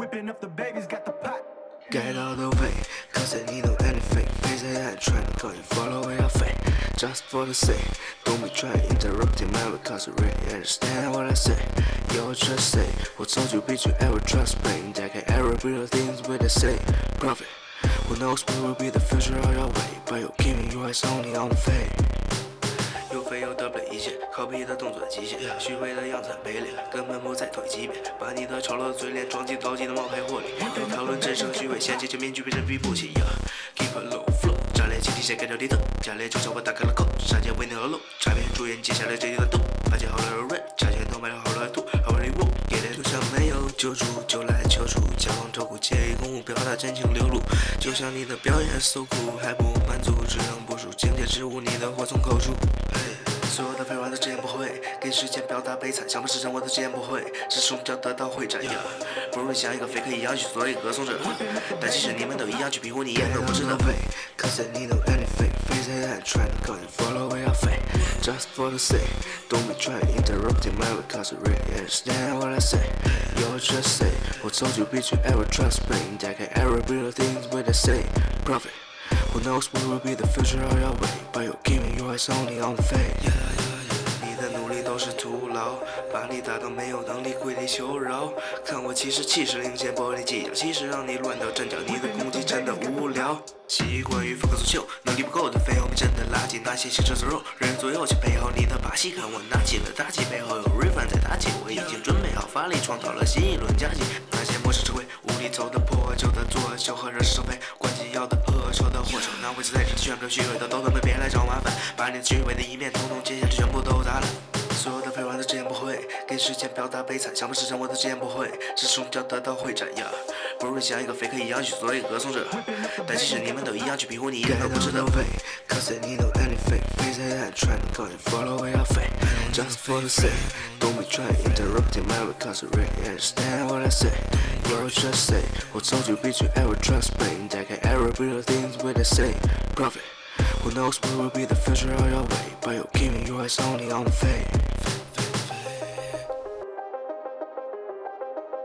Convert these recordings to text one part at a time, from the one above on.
Whipping up the babies, got the pot. Get out of the way, cause I need no anything. Face it and trying to go and follow your fate. Just for the sake, don't be trying interrupting my way, cause you really understand what I say. You'll just say, I told you, bitch, you ever trust me. That can ever be the things with the same profit. Who knows what will be the future of your way, but you're keeping your eyes only on the fate. 又非又得不了一切，靠逼的动作极限，虚伪的样子很卑劣，根本不在同一级别。把你的丑陋嘴脸装进高级的冒牌货里，别讨论真诚虚伪，先揭这面具被人逼不起呀。Keep a low flow， 炸裂集体先盖掉地头，家里就像我打开了口，杀剑为你而露，差别主演接下来这一段度，发现好了的 rap， 价钱都买了好了的土，好了的我，给的就像没有救助，就来求助，交往透过借公务表达真情流露，就像你的表演 so cool， 还不满足，只能不输，境界之物，你的祸从口出。所有的废话都直言不讳，给时间表达悲惨，想不实现我的直言不讳，是终将得到会斩呀。不如像一个飞客一样去做一个歌颂者，但其实你们都一样去庇护你也都不值得飞。Cause I need no anything, face it and try to go and follow your fate. Just for the sake, don't be trying interrupting my way, cause you really understand what I say. You'll just say, I told you, bitch, you ever trust me. That can ever be the things with the same profit. Who knows what will be the future of your way, but you're keeping your eyes only on the fate. 你的努力都是徒劳，把你打到没有能力跪地求饶。看我气势领先玻璃技巧，气势让你乱到阵脚，你的攻击真的无聊。习惯于风格足球，能力不够的废后面真的垃圾，那些行车走肉，人左右去配好你的把戏。看我拿起了大旗，背后有 riff 在打击，我已经准备好发力，创造了新一轮佳绩。那些模式吃亏，无力走的破旧的作秀和人事收费，关机要的恶臭的祸首，那位置在这里全部虚伪的都他妈别来找麻烦，把你的虚伪的一面统统接下来全部都砸烂。所有的废话都直言不讳，给时间表达悲惨，想不实现我的直言不讳，是终将得到会斩呀。不如像一个飞客一样去做一个歌颂者，但其实你们都一样去庇护你也都不值得飞。Cause I need no anything, face it and try to go and follow your fate. Just for the sake, don't be trying interrupting my way, cause you really understand what I say. You'll just say, I told you, bitch, you ever trust me. That can ever be the things with the same profit. Who knows what will be the future of your way, but you're keeping your eyes only on the fate.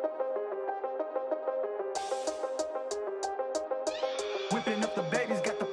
Whipping up the babies, got the